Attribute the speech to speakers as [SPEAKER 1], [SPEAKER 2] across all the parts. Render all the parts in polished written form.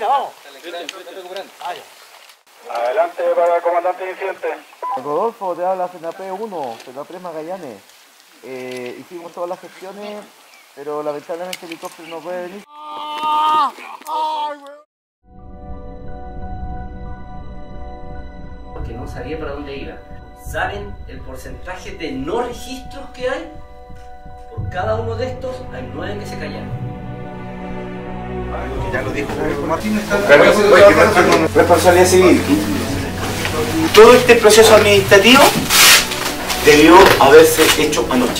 [SPEAKER 1] vamos.
[SPEAKER 2] Adelante para el comandante de incidente.
[SPEAKER 3] Rodolfo, te habla FENAPRES 1, FENAPRES Magallanes. Hicimos todas las gestiones, pero lamentablemente el helicóptero no puede venir.
[SPEAKER 4] Porque no sabía para dónde iba. ¿Saben el porcentaje de no registros que hay? Por cada uno de estos hay 9 que se callaron.
[SPEAKER 5] Ya lo dijo Martín.
[SPEAKER 6] Responsabilidad civil. Todo este proceso administrativo debió haberse hecho anoche.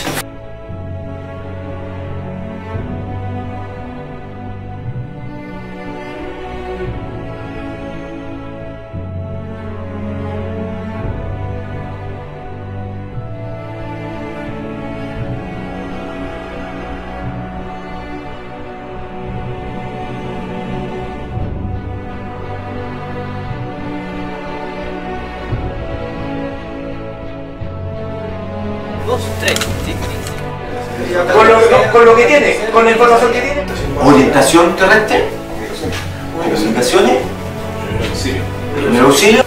[SPEAKER 6] Con lo que tiene, con la información que tiene. Orientación terrestre, comunicaciones, primer auxilio.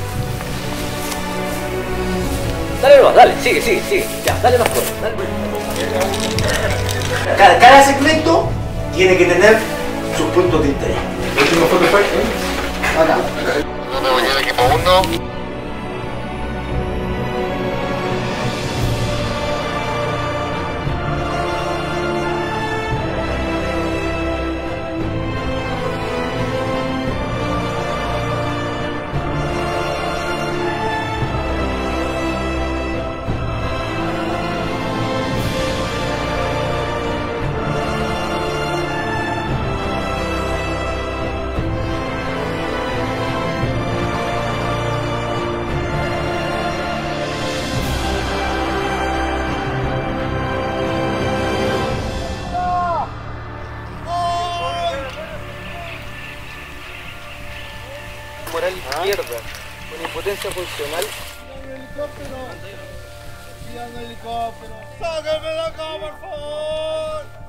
[SPEAKER 4] Dale más, dale, sigue. Ya, dale más cosas, dale.
[SPEAKER 6] Cada segmento tiene que tener sus puntos de interés.
[SPEAKER 5] ¿Última foto fue?
[SPEAKER 6] Acá.
[SPEAKER 2] Equipo 1.
[SPEAKER 1] Moral izquierda, con impotencia funcional.
[SPEAKER 7] ¡Helicóptero! ¡Helicóptero! ¡Sáquenme de acá, por favor!